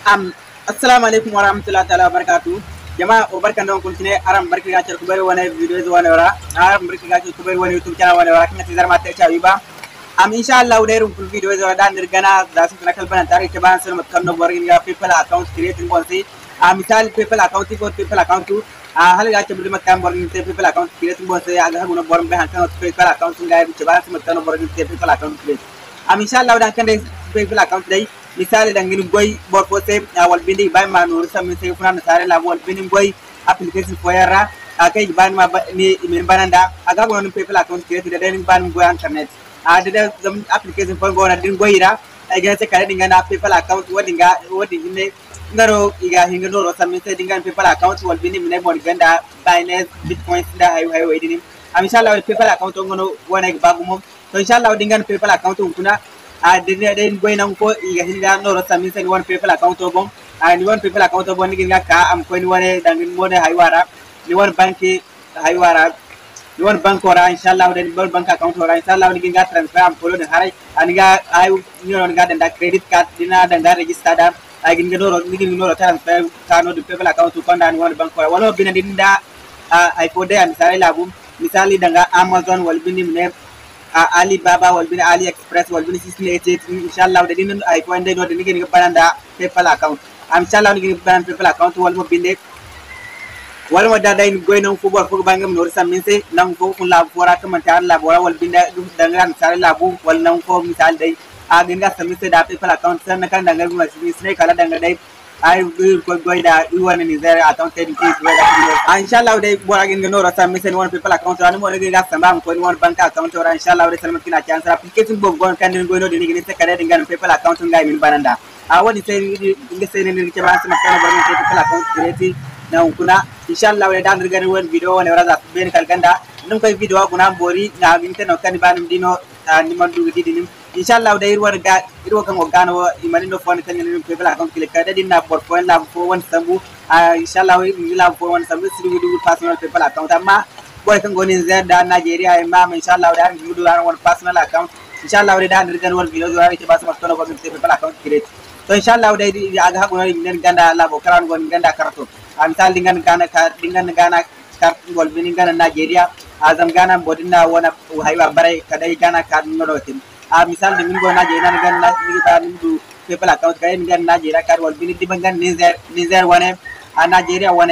Assalamu alaikum warahmatullahi taala wabarakatuh. Jama'a barkan da kun tine aram barki ga ku bari wani video zuwa ne wara aram barki ga ku bari wani YouTube channel wani wara kuma tizar mata ta ba insha Allah da irin video zuwa da nirgana da su kana kalban tare ta ban sun mutkan no bari ga PayPal account creating bon sai misal PayPal account ko PayPal account hal ga ta bari makam bari ta PayPal account creating bon sai aga guna bari ban kan PayPal account ga ta ban sun mutkan no bari ta PayPal account create insha Allah da kan dai PayPal account dai misali dangin goy bor fote wal bindi bay ma no sam sai funa na sare la wal bindi goy application foyara akay ban ma ni min bananda aga gono PayPal account create da den ban goy internet da zam application fo gona din goyira ay gene kare dinga na PayPal account wodi ne ngaro iga hinga no sam sai dinga PayPal account wal bindi min mon ganda Binance Bitcoin da hay wedini inshallah PayPal account ngono wona bagum to inshallah dinga PayPal account kuna den goy nan ko iga hinga no samin sen one PayPal account bom ni one PayPal account bom ni ginga ka am ko ni wone dangin mone haywara ni one banki haywara ni one bank ora inshallah den bank account ora inshallah ni ginga transfer am ko den haray aniga ay ni non ga den da credit card dina den da register da ay ginga no transfer ka no de PayPal account ko ndan one bank ora wala bina dinda ay ko de am sare labum misali danga Amazon wal binim ne Alibaba wal bin AliExpress wal bin 688 inshallah da dinin ay ko ande no de ngi bananda PayPal account inshallah ngi ban PayPal account wal mo binde wal mo da day goy non fu bor fu bangam no samin se nan fo kun la fora to man tar la bora wal binda da ngan sare la bu wal nan fo misal day ginga samin se da PayPal account san kan da ngal ma sine kala da ngal day ay ko goy da wani ni zare account ten ki inshallah day bora ginga no rasa misen won PayPal account ran mo ginga samba ko ni won bank account ran inshallah day salmat kina chance application bo gon kan ni goy no de ni se kare dinga PayPal account ngai min bananda wadi sai dinga sai ni ke ba sama kana bar PayPal account create na kuna inshallah day dan dirga won video wala raza ben kal ganda num koy video kuna bori na binte no kan banum dino ni man du di inshallah day irwa kan ogano imani no fon kan ni PayPal account click kada dinna portfolio la fo won sambu inshallah ni la fo won sambu sidu du personal PayPal account amma boy kan goni da Nigeria ma inshallah da ni du won personal account inshallah day dan dirgan won video zo ari bas maktono ko PayPal account create to inshallah day aga hago ni ganda la bo karan gon ganda karato misal dengan gana kar gol bini gana Nigeria azam gana bodina wona haywa bare kadai gana kad nodotin misal de min go Nigeria gana ni ba ni du PayPal account kay ni gana Nigeria kar wol bini dibangan Niger wone Nigeria wone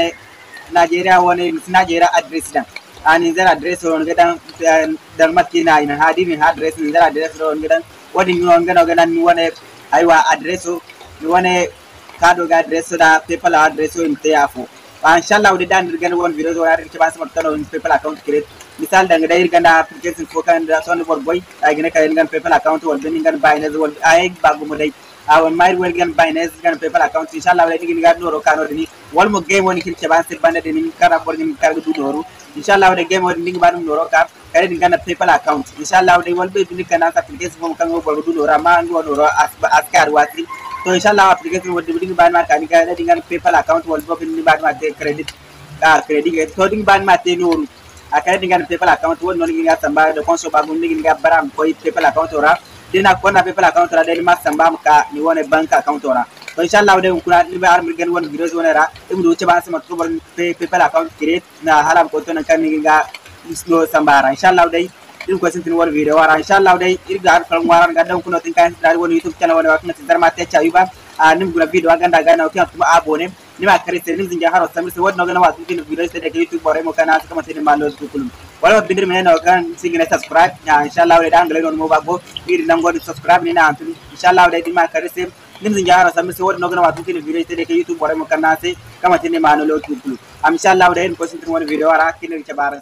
Nigeria address dan Niger address won gadan dan makina ina hadi ni address Niger address won gadan wodi ni won gana ni wone haywa address ni wone kado ga address da PayPal address inte yafu inshallah wadi dan dirgan won video zo yar ke ba sama tano PayPal account create misal danga dai ganda application ko kan da son bor boy ay gina kay ngan PayPal account wal ben ngan Binance wal ay bagu mo dai awon may wel ngan Binance ngan PayPal account inshallah wadi ngi ngan no ro kano dini wal mo game woni kirce ban sir bande dini kara bor ngi kar du doru inshallah wadi game wodi ngi ban no ro ka kay ngan PayPal account inshallah wadi wal be bin kana application mo kan go bor du doru ma ngo no ro askar wati to inshallah application wodi biding ban ma kan ga dengan PayPal account wal bo bin ban ma te credit to ding ban ma te noru akay dengan PayPal account won non ngi samba de konso ba gun ngi baram ko PayPal account ora dina ko na PayPal account ora de ma samba ka ni wona bank account ora to inshallah de kuna ni ba armir gen won videos wona ra dum do ci ba sama to bor PayPal account create na halam ko to nan kan ngi ga islo sambara inshallah de din ko sentin wor video wara inshallah day irga ar kala waran gaddan kuno tin kan dar woni YouTube channel woni wakna tin dar ma te chawi ba nim gura video ganda gana ko tuma abone ni ma kare ser nim zinja haro samir se wodno gana wa tin video se de YouTube bore mo kana kama tin malo kulum wala bindir men no kan singina subscribe inshallah day dangle non mo baggo ir nango di subscribe ni na antum inshallah day ma kare ser nim zinja haro samir se wodno gana wa tin video se de YouTube bore mo kana se kama tin malo kulum inshallah day ko sentin woni video wara kin ci baran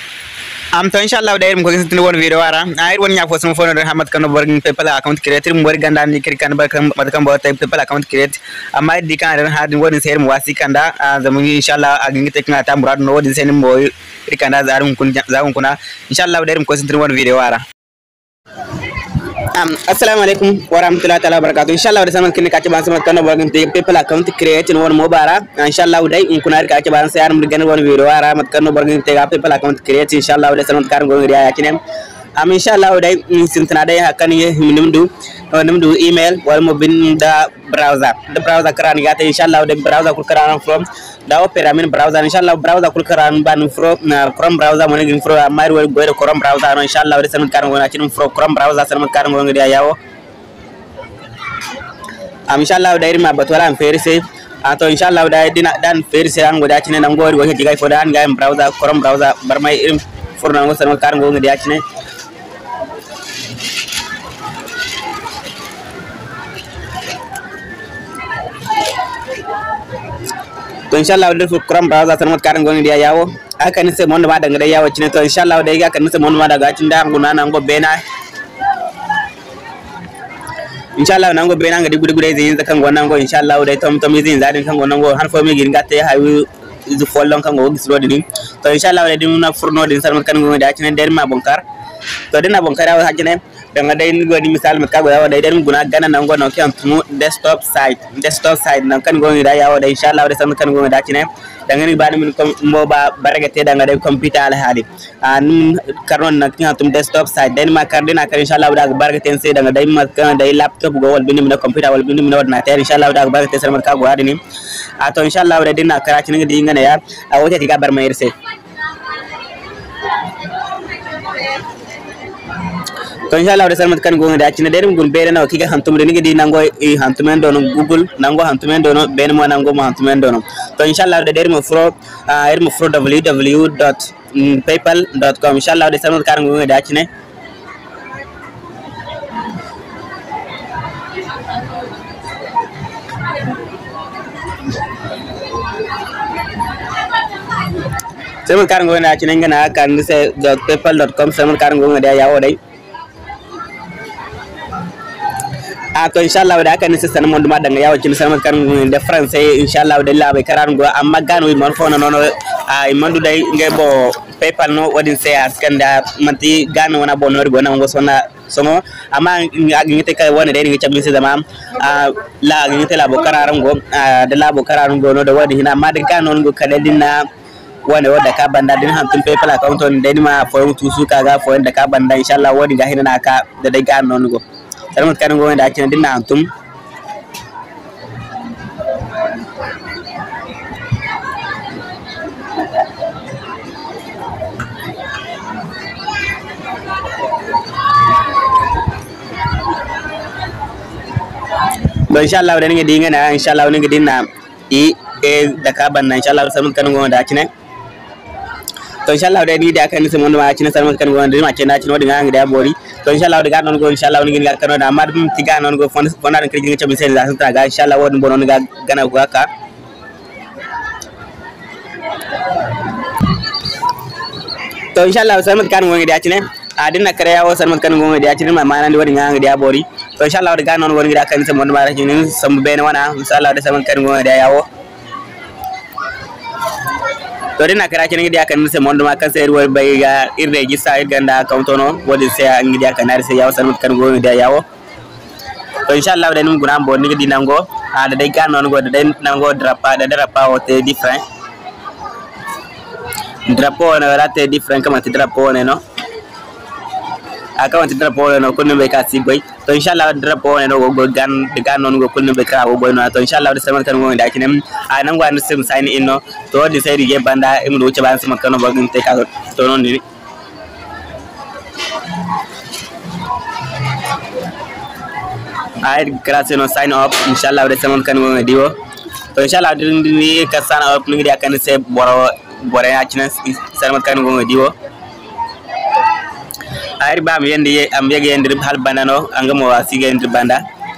to inshallah day mo ko sentin won video wara ayir won nyafo sama fono Hamad kan bor PayPal account create mo bor ganda ni kir kan bar kan bor PayPal account create amma di kan ran hadin won ser mo wasi kanda zamu inshallah agingi tek ngata murad no wodin sen mo rikanda zarum kuna inshallah day mo ko sentin won video wara assalamu alaikum warahmatullahi taala wabarakatuh inshallah da saman kinni kace ban sama kan bor PayPal account create won mo bara inshallah day kuna rika kace ban sayar mo gan won video wara mat kan bor PayPal account create inshallah da saman kan go riya yakinem inshallah day sintana day hakan ye nimdu email wal mo binda browser the browser karan gata inshallah day browser kul karan from da opera min browser inshallah browser kul karan ban from chrome browser mo ngin from mari wal goyde chrome browser no inshallah day san karan wona cin from chrome browser san karan ngo ngidi yawo inshallah day ma batwala am ferise to inshallah day dina dan ferise an goda cin nan gori wo hedi gay fo dan gay browser chrome browser barmay irim furna ngo san karan ngo ngidi yacine to inshallah def chrome browser tan mat karan goni dia yawo aka ni se mon ma daga yawo cine to inshallah dai aka ni se mon ma daga cin da nguna nan go bena inshallah nan go bena ngadi gude zin kan gonan go inshallah dai tom zin zadin kan gonan go har fo mi gin gatte hawi izu follon kan go gisro din to inshallah dai dum na furno din san mat kan go da cine der ma bonkar to dina bonkar yawo hajine danga day ni goni misal mi kago yawo day den guna gana nan gono ke antumu desktop site nan kan goni da yawo day inshallah day sam kan goni da cine danga ni bani min kom moba baragate danga day computer al hadi an karon nan ke antum desktop site den ma kardina kan inshallah da baragate se danga day ma kan day laptop go wal bindi min computer wal bindi min wadna tay inshallah da baragate sam kago hadi ni to inshallah day dina kara cine di ngana ya a wote tiga bar mayirse to inshallah wada salmat kan gonga da cina derim gun bere na kiga hantum ni gidi nango e hantumen dono google nango hantumen dono ben mo nango mo hantumen dono to inshallah wada derim fro www.paypal.com inshallah wada salmat kan gonga da cina salmat kan gonga da cina ngana kan se .paypal.com salmat kan gonga da yawo dai to inshallah wada kan nisa sanan mon duma danga yawo cin sanan kan de français inshallah wada labe karan go amma gano mon fona nono ay mandu day ngebo paypal no wadin se askanda manti gano wana bonori go nango sona sono amma ngite kay wona de ngi chambi se dama la ngite la bo kararan go de la bo kararan go no de wadi hina amma de gano go kadadina wone wadda ka banda din hantum paypal account on de ma fo tusu kaga fo de ka banda inshallah wadi ga hina ka de gano go salamat kan go da cin dinna antum do inshallah wada ngi dinga na inshallah ngi dinna da ka banna inshallah salamat kan go da cin to inshallah wada ni da kan se mon ma cin salamat kan go da ma cin na cin wadi ngi da bori to inshallah de ganon go inshallah ni ngi kanoda amad ti ganon go fona den kiji ngi chabi sen la santa ga inshallah wodin bonon ga gana go aka to inshallah salmat kan go ngi diacine adina kare yawo salmat kan go ngi diacine ma manandi wodi ngi dia bori to inshallah de ganon go ngi da kan se mon ma rajini sam bene wana inshallah de salmat kan go ngi dia yawo to dina kara kene ngi dia kan se mon ma kan se wor bay ga irde ji sa ganda account no wodi se ngi dia kan se yawo salmat kan go ngi dia yawo to inshallah de num guna bo ngi dinango ada de ganon go de nango drapa o te different drapo na rate different kama ti drapo ne no account drapo no kunno be ka si boy to inshallah drapo ne no go gan de ganon go kunno be ka go boy no to inshallah de salmat kan go ngi da kinem nan go an sim sign in no to di sai dige banda imdu ci ban sim kan no bagin te ka to non ni ay grazie no sign up inshallah de salmat kan go ngi diwo to inshallah di ka sign up ngi dia kan se bore ya cina salmat kan go ngi diwo ay bam yende am yege yende hal banano angamo wasi yende banda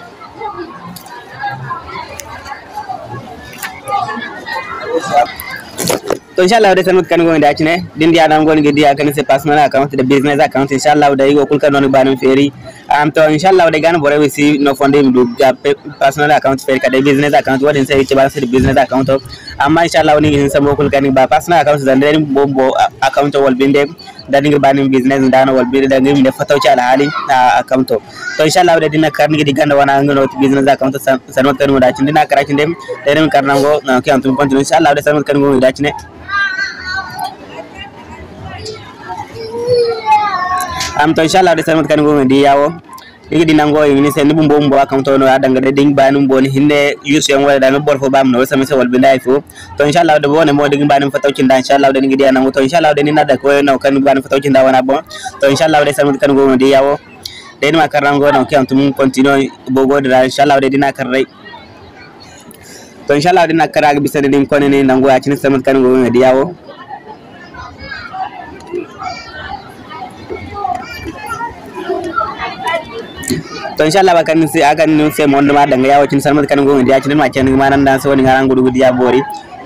to inshallah de salmat kan go ngi da cine din dia nan go ngi dia kan se personal account de business account inshallah de go kul kan non banum feri am to inshallah de gan bore wisi no fonde mi ga personal account feri ka de business account wadin sai ci ba se business account amma inshallah ni ngi samo kul kan ba personal account dan de bombo account wal binde dan ngi banim business ndano wal binde dan ngi fataw ci ala hali account to inshallah de dina kar ngi diganda wana ngano business account salmat kan mo da ci dina kara ci dem de dem karnango ki antum continue inshallah de salmat kan go da ci ne am to inshallah de salmat kan go ndi yawo igi dinango ni sen bumbo mbo account no adanga de ding banum boni hinde yusu en wala da bor fo bam no sama se wal binday fo to inshallah de bone mo ding banum fataw ci nda inshallah de ngi di anango to inshallah de ni nada ko no kan banum fataw ci nda wana bon to inshallah de salmat kan go ndi yawo de ma karango no ki am tum continue bogo de inshallah de dina karray to inshallah de nakara bisane dim ko ne nango ya ci salmat kan go ndi yawo to inshallah bakan si akan se mondo ma danga yawo cin salmat kan go ndi cin ma cin ma nan dan so ni ngaran gudu dia bori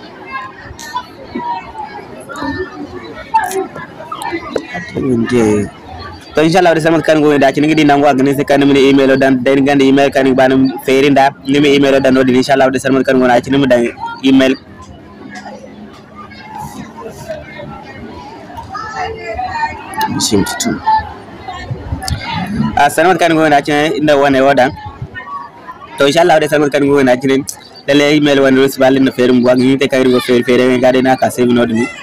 to inshallah salmat kan go ndi cin ngi nango agni se kan mi email dan den gande email kan banum ferinda ni mi email dan no inshallah salmat kan go na cin mi dan email simtu salmat kan go na cin inda wane wadan to inshallah de salmat kan go na cin dale email wan ros balin ferum wa ngi te kayru go fere ngade na ka save no dum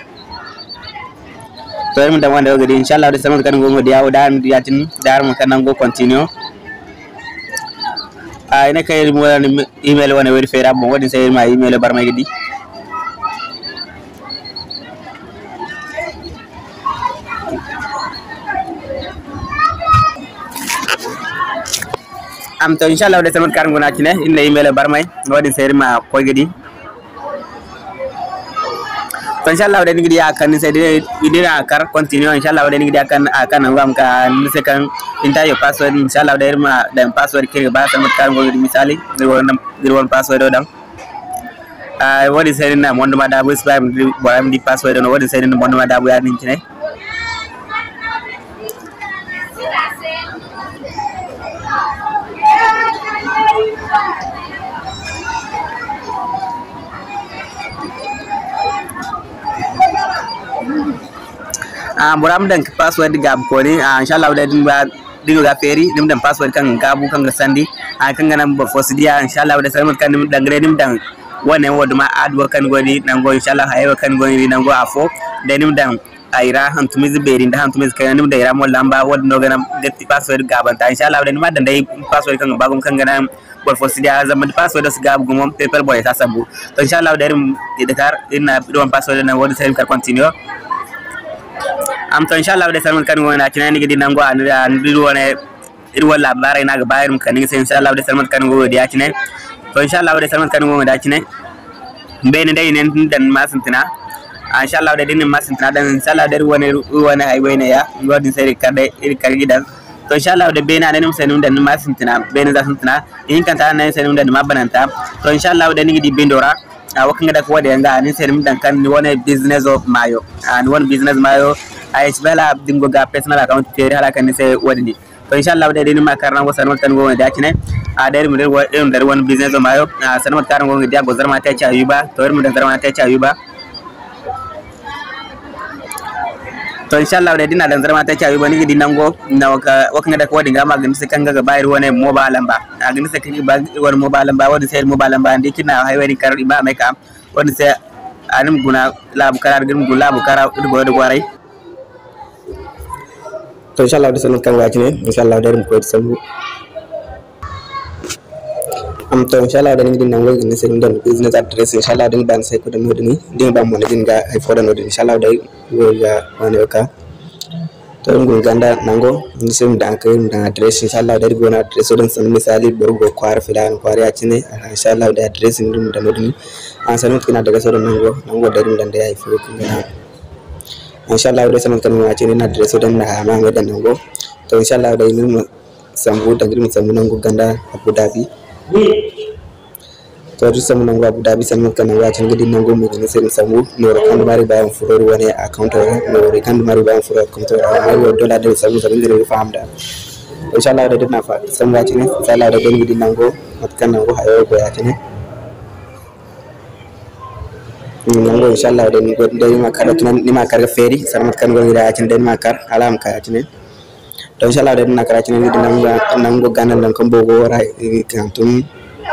to mun da wanda go inshallah de salmat kan go dia odan dia cin dar mun kan go continue ina kayru mo email wan weri fere mo wadi say ma email bar ma gidi am to inshallah de salmat kan go na cine inna email barmay wadi seri ma ko gidi to inshallah de ngi ya kan se de idina kar continue inshallah de ngi ya kan ngam ka se kan inta yo password inshallah de ma dan password ke ba salmat kan go misali dir won password dam wadi seri na mondo ma da bu spam di password no wadi seri na mondo ma da bu ya nin cine muram dan password gab ko ni inshallah da din ba digo ga feri dim dan password kan gabu kan ga sandi kan ga nan ba fosidiya inshallah da salmat kan dan gre dim dan wane wodu ma adwo kan goni nan go inshallah hayo kan goni nan go afo da dim dan aira hantumiz beri da hantumiz kan dim da ira mo lamba wod no ga nan gatti password gaban ta inshallah da ma dan dai password kan bagum kan ga nan bor fosidiya zaman password das gab gumom paper boy ta sabu to inshallah da dim Dakar ina don password na wodi sen kar continue am to inshallah de salman kan wona cinani gidi nango an diru wona ir wala bare na ga bayrum kan ngi inshallah de salman kan go dia cine to inshallah de salman kan go da cine mbene dai nen dan masantina inshallah de din masantina dan inshallah de wona ay wayne ya ngodi seri kade ir kar gidan to inshallah de bena nan senum dan masantina bena za santina in kan ta nan senum dan mabananta to inshallah de ngi di bindora wakin da ko da yanga ni senum dan kan wona business of mayo and one business mayo ay bela dingo ga personal account fere hala kan se wadi to inshallah de ni makarna go sanmat kan go da cine der mu der one business mayo sanmat kan go dia go zarma ta ci ayuba to mu dan zarma ta ci ayuba to inshallah de dina dan zarma ta ci ayuba ni dinango na wakin da ko dinga magin se kan ga bayar wona mobile lamba agin se kan ba won mobile lamba wodi se mobile lamba ndikina haywari kar ba mai kam wodi se anum guna labu karar gum gula bu kara do gorai to inshallah de salmat kan wajine inshallah de ko sabu am to inshallah de ngi nango ni sen don business address inshallah de ban sai ko de modini de ba mo ne ga ay foda no inshallah de wo ya wane ka to ngul ganda nango ni sen dan ka dan address inshallah de go na address don san misali borgo kwar filan kwar ya cine inshallah de address ndum da modini an salmat kina daga so nango de dan de ay fo ko inshallah de salmat kan wa cine na address don na ma ga dan nango to inshallah de ni sambu da grim sambu nango ganda Abu Dhabi to du samu nango Abu Dhabi salmat kan wa cine gidi nango mi ni sen sambu no kan mari ba furo woni account no kan mari ba furo account no dollar de samu de famda inshallah de na fa samu wa cine inshallah de gidi nango mat kan nango hayo go ya cine nango inshallah de ni god de makar tunan ni makar feri salmat kan go ida cin de makar alam ka cin to inshallah de na kara cin ni nango ganan nan kan bogo wara kantum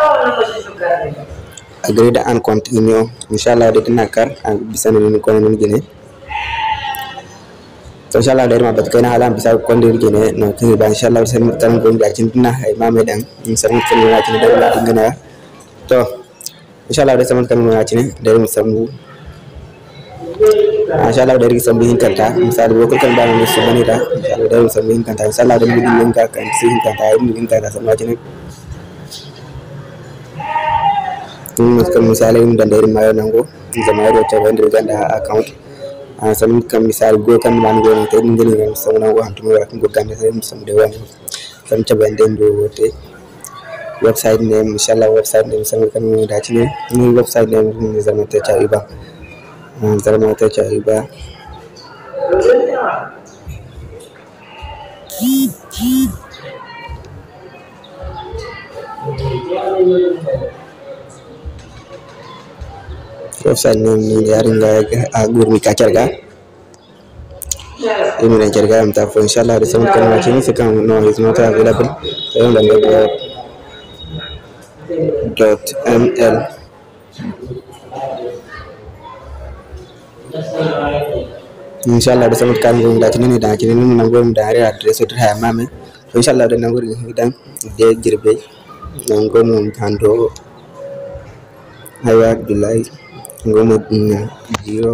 agree da an continue inshallah de na kar bisan ni ko non gene to inshallah da irma bat kaina halam bisa ko ndir gene no kini ba inshallah sai tan ko ngi cin na hay mame dan sai mun kan na cin da la dingana to inshallah da sai mun kan na cin da irma sambu inshallah da irma sambu hin kanta misali ko kan ba mun su bane da inshallah da irma sambu hin kanta inshallah da mun din ka kan sai hin kanta irma hin kanta sama cin kan misali mun da irma yo nango zama yo ta wanda ganda account sam kam misal go kan man go te ngene ngam sam na go hantu wa kan go gande sam de wani sam ta bande do wote website name inshallah website name sam kan mu da ci ne ni website name ni zama ta cha iba zama ta cha iba website name ni yarin ga gurmi ka carga ini dan carga am ta fo inshallah da sam kan ma ci kan no is not available so on the .ml inshallah da sam kan go da ci ni da ci ni mun go da ari address to ha mame so inshallah da nango dan de jirbe nango mun kando haya billahi ngomo zero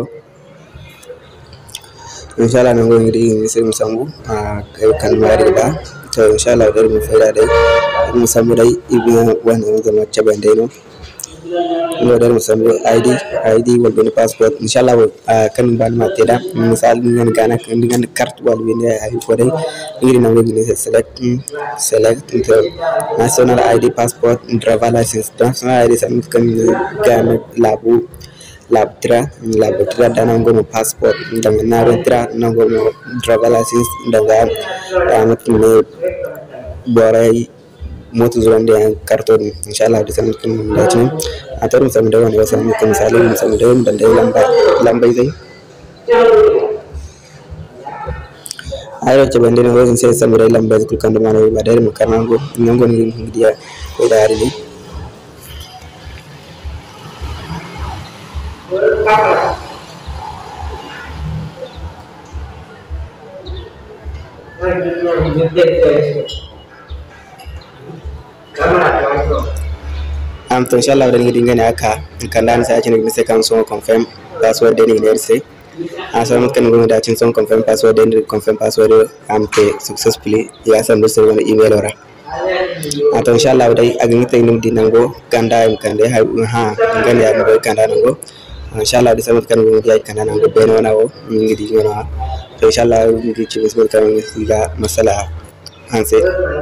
inshallah nango ngi sai musambu kan mari da to inshallah da mu faida dai musambu dai ibn wannan zama caban dai no da musambu id wal bin passport inshallah kan ban ma teda misal ngan kana kan ngan carte wal bin ay ko dai ngi nango ngi select national id passport driver license national id sam kan gana labtra dan nango passport dan naritra nango driver license daga amat ne borai moto zuwan da karton inshallah da sanin kin da cin a tarin samu da wani wasan kan misali mun samu da dan dai lambai zai ayo ce bande ne wajen sai samu da lambai ku kan da mana ba da mu kana go nango ni dia ko da ari to inshallah da ngi ngene aka kan dan sai cin sai kan so confirm password da ni ne sai asan kan go da cin so confirm password da ni confirm password am pe successfully ya san do sai wani email ora to inshallah dai agin tay nim dinango kanda em kande ha ngane ya go kanda nango inshallah da sai kan go ya kanda nango be no nawo ngi di ngona to inshallah ngi ci bismillah kan ngi ga masala hanse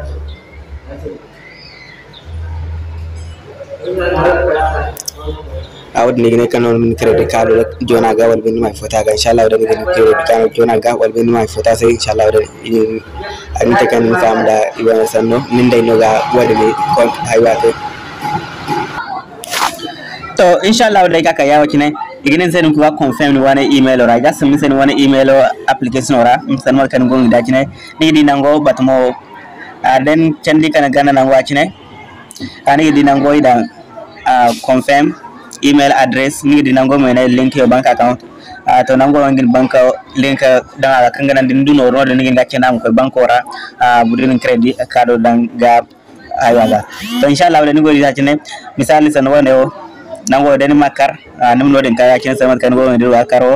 awad ni ne kanon min credit card jona ga wal bin mai fota ga inshallah da min credit card jona ga wal bin mai fota sai inshallah da ani ta kan fam da ibana sanno min dai no ga wadi ni kon haywa to inshallah da ka yawo kine iginin sai ku confirm ni wani email ora ga sun sai wani email application ora san mal kan gongi da kine ni di nango batmo den candi kana gana nango kine ani di nango ida confirm email address ni di nango mena link your bank account to nango ngin bank link da kan ganan din duno ro da ngin gacce nam ko bank ora budin credit card dan ga ayaga to inshallah wala ni gori da kine misali san wone o nango den makar nam no den kaya kine sama kan go ndir wa karo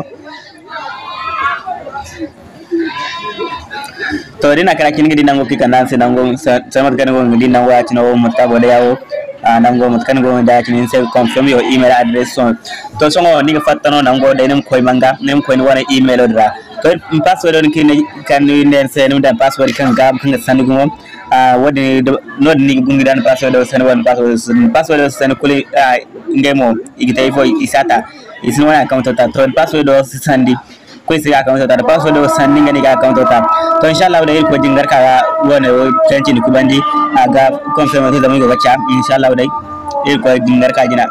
to dina kala kin ngidi nango kika nan se nango sama kan go ngidi nango atino mutabo da yawo nango mutkan go da kin se confirm your email address to so ni ga fattano nango da nem koy manga nem koy wona email odra to password on kin kan ni den se nem da password kan ga kan sandugo mom wodi no ni bungi dan password sen won password sen kuli ngemo igita ifo isata isno wona account ta to password o sandi ko isi account ta password o sandi ngani ga account ta to inshallah da ko jingar ka wona o tanci ni kubandi aga confirm to da mu ga cha inshallah dai ko jingar ka jina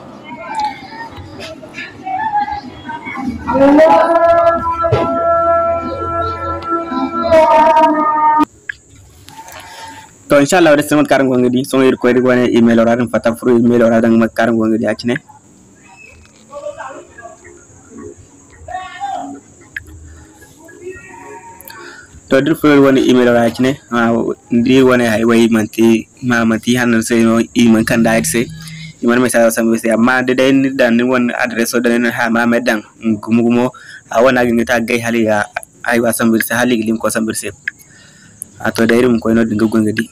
to inshallah da samat karango ngidi so ngir ko ri wona email ora tan fata fru email ora dan mak karango ngidi acine to dir fo woni email ra kine ndi woni hay way manti hanan se no email kan da se email message sam se amma de day ni dan won address o dan ha ma medan gumugumo a wona gi ta gay hali ya ay wa sam se hali lim ko sam se to day rum ko no dinga gongadi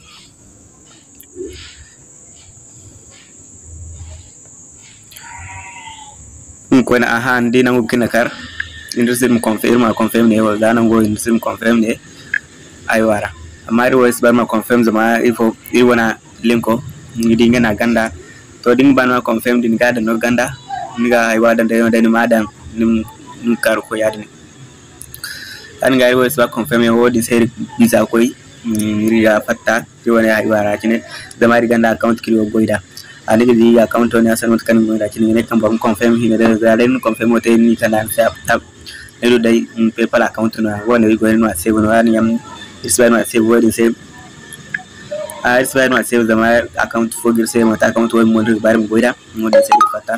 ko na aha ndi na ngukina kar indir confirm ne wala nan go indir confirm ne ay wara amma ri wes ba ma confirm zama ifo i wana linko ngidi ngana ganda to ding ban ma confirm din gada no ganda niga ay wada de ma dan nim kar ko yadni an ga ri wes ba confirm e wodi sai bisa koy riga fatta ti wana ay wara kine zama ri ganda account kilo goida ani di account on asan mut kan goida kine ne kan ba confirm hine de zalen confirm o te ni kan sa tab ne do dai PayPal account na wona wi go no save no ani yam isbair ma save wording save isbair ma save zama account fogir save mata account wai mo bar mo goida mo de save fata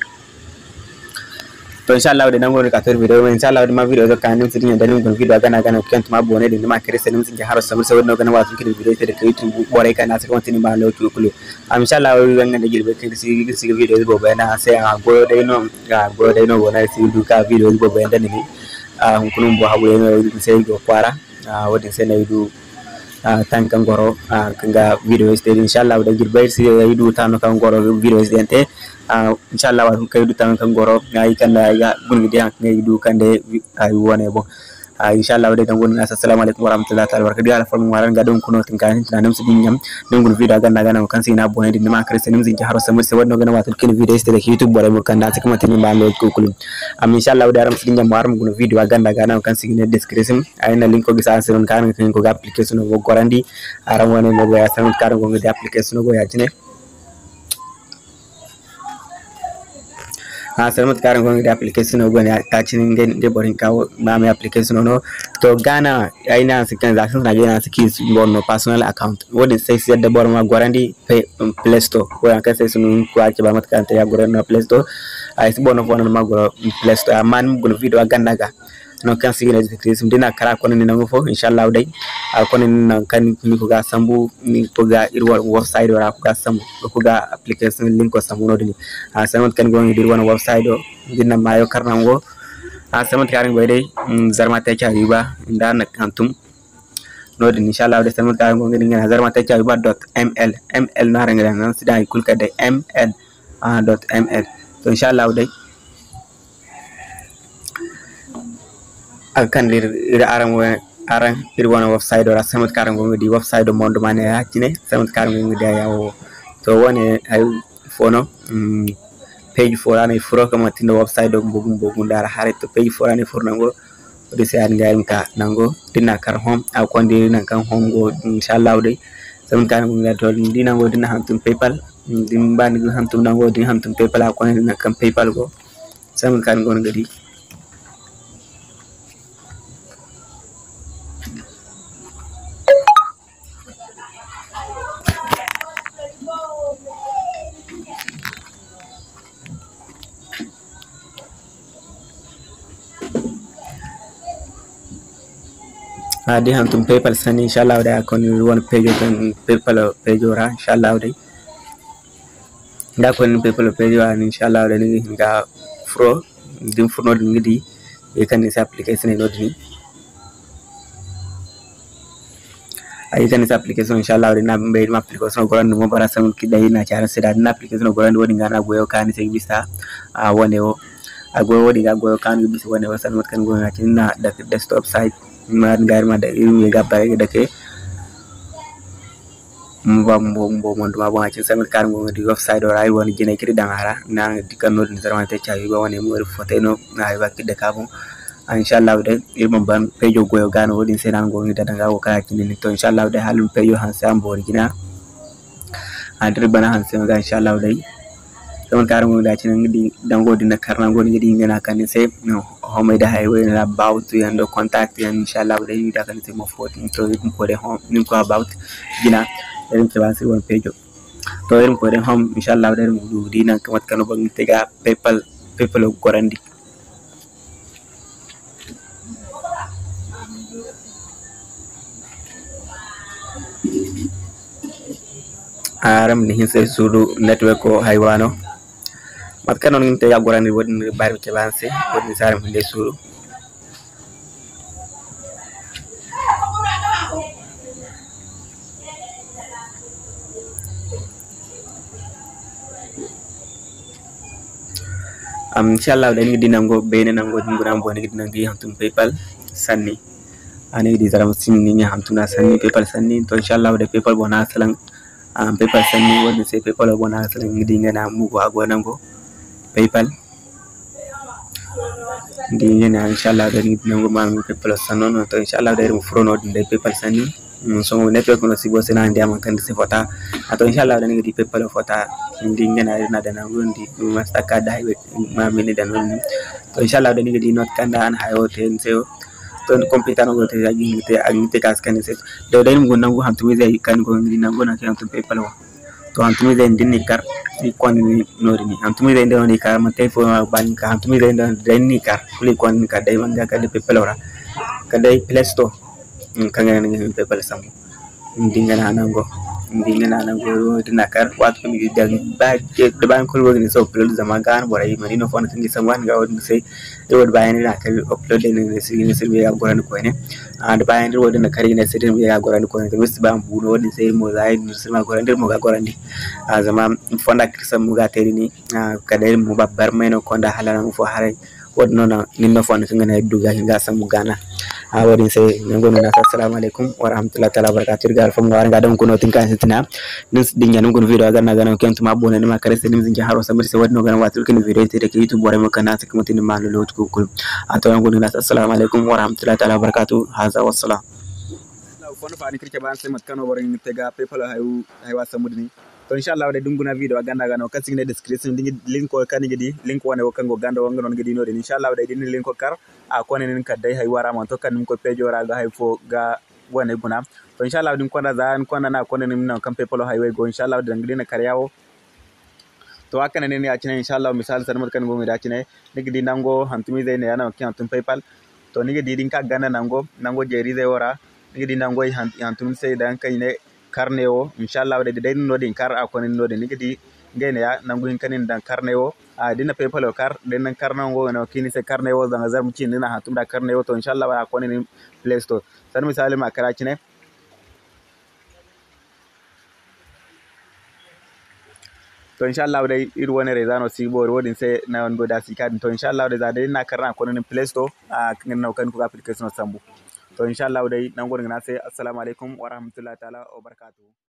to inshallah de nango ka ter video inshallah de ma video zo kan nim sidin da nim gon video gana kent ma bone de ma kare senim sin haro sabu sabu no gana wa sun kidi video te de YouTube bore kana se kontini ma lo to kulu inshallah wi ganga de girbe kidi si video zo bo na se a go de no bona si du ka video zo bo da ni hun kunum bo hawo no se go kwara wadin sai na yidu tankan goro kanga videos de inshallah da girbai sai yidu tano kan goro videos de ante inshallah wa kai yidu tankan goro ngai kan ya gun video ngai yidu kan de ay wone bo inshallah da dangon assalamu alaikum warahmatullahi ta'ala barakatuh ala formu waran gadon kuno tinkan tanam su dinyam dangon video ganda gana kan sai na bone din ma kristianim zin jaharo samur sai wadno gana watul kin videos de YouTube bore mo kan da sai kuma tin ba lo kulum inshallah da ram su dinyam waram gun video ganda gana kan sai ne description ay na link ko gisa asiron kan ko ga application go gorandi aram wone mo go ya san kan go de application go ya tine salamat karan gongi application no goni ka cinin ngen de borin kawo mame application no to Ghana aina sikan zakon na gena siki bonno personal account wodi sai sai da bor ma gorandi Play Store ko an kan sai sunu ko ake ba mat kan ta ya gorano Play Store ay si bonno fono ma goro Play Store man gono video ganda ga no kan sigina description dina kara kono ni nango fo inshallah dai kono ni kan ni ko ga sambu ni ko ga irwa website wala ko ga sambu ko ga application link ko sambu no dini samat kan gongi dirwana website do dinna mayo karnango samat kan go dai zarma ta cha riba inda na kantum no dini inshallah dai samat kan gongi dinga zarma ta cha riba.ml ml na ranga nan sida kulka dai ml.ml to inshallah dai akan ira aran irwana website ora samat karam go di website do mondo mane hakine samat karam go di yawo to wone ay fono page forane furo kama tindo website do bogum dara hare to page forane furnango de se an gaim ka nango dinna kar home a kondi nan kan home go inshallah de samat karam go to dinango dinna hantum PayPal dimban go hantum nango din hantum PayPal a kondi nan kan PayPal go samat karam go ngadi di hantum PayPal sani inshallah da kon won page kan PayPal page ora inshallah da kon PayPal page wa inshallah da ni ga fro dim furno ngidi e kan is application no dini ay kan is application inshallah na be ma application goran mo bara sam ki dai na chara sida na application goran woni ngana goyo kan se bisa wone o agoyo wodi ga goyo kan bisa wone o san mat kan goyo na da desktop site man gair ma da iru ga bare da ke mbambo mondo ma ba ci samal kar ngo di website ora ay woni jene kiri dangara na di kanno ni zarma te chawi ba woni mo foto no na ay bakki de kabo inshallah de irmam ban pejo goyo gano wodi senan go ngi daga ko kala kini to inshallah de halum pejo han sam bor gina andri bana han sem ga inshallah de samal kar ngo da ci ngi dango dina karna go ngi di ngena kan se no home da highway na about and contact and inshallah de da kan se mo foto to ko de home nim ko about gina erin ke basi won page to erin ko den hom inshallah der mu dina kamat kanu bang tega PayPal gorandi aram ni hinse sudu network ko haywano mat kanon nginte yagorani wodni bari ke banse wodni saram hinde sudu inshallah dani dinango bene nango dinguram boni dinangi hantum PayPal sanni ani di zaram simni nya hamtuna sanni PayPal sanni to inshallah de PayPal bona salang PayPal sanni woni se PayPal bona salang ngidi ngana mugo agonango PayPal ndi ngena inshallah dani dinango ma PayPal sanno to inshallah de frono de PayPal sanni so network no sibo sena ndiama kan se fota ato inshallah dani ngidi PayPal fota ndi ngena na dana wondi Mastercard highway ma mini dan to inshallah dani ngidi not kanda an hayo ten seo to computer no gote agi ngite agite kaskan se do dani ngun nangu hantu zai kan go ngidi nangu na kan PayPal wa to hantu zai ndini kar ni kon ni norini hantu zai ndoni kar ma telefon ban ka hantu zai ndoni kar kuli kon ka dai manga ka de PayPal ora ka dai Play Store kanga ni PayPal samu ndingana nango dina kar wat ko mi dal ba de ban ko woni so upload zama gan bora yi mari no fon kan samwan ga woni sai e wod bayani na kar upload ne sai ya goran ko ne and bayani wodi na kar ne sai ya goran ko ne to wis ba bu no wodi sai mo zai sai ma goran mo ga goran di zama fonda kirsa mu ga teri ni kadai mu babbar mai no konda halana mu fo hare wod no na ninno fon kan ne duga hinga samu gana wadi sai ngono na assalamu alaikum warahmatullahi taala wabarakatuh gal fam war ga don kuno tinkan sitina nis dinya ngono video ga na ga kentu ma bona ma kare senim zinja haro samir se wadno ga watul kin video te ke youtube bore mo kana ta kuma tin ma lo to kul ato ngono na assalamu alaikum warahmatullahi taala wabarakatuh haza wassalam fono fa ni kirke ban sai mat kano bore ni tega PayPal hay samudni to inshallah de dunguna video ganda gano kasing ne description dingi link ko kan gidi link wane kango ganda wanga non gidi no de inshallah de dinni link ko kar a kone nin kadai hay wara man to kan ko pejo ra ga hay fo ga wane guna to inshallah din kona za an kona na kone nin kan PayPal highway go inshallah de ngidi na karyawo to akana ne ya cine inshallah misal san mat kan go mi da cine nigidi nango hantumi zai ne yana kan hantum PayPal to nigidi din ka gana nango jeri zai wara nigidi nango hantum sai dan kai ne karnewo inshallah de dai no din kar akoni no de nigidi ngene ya nangu kanin dan karnewo dina PayPal kar den karnango no kini se karnewo zanga zam cin dina hatum da karnewo to inshallah akoni ni Play Store san misali ma kara cine to inshallah dai iru wani rezano sibo rodin sai na on goda sikad to inshallah dai za dai na karna akoni ni Play Store kan no kan ku application sambu to inshallah dai nan gurin na sai assalamu alaikum wa rahmatullahi ta'ala wa barakatuh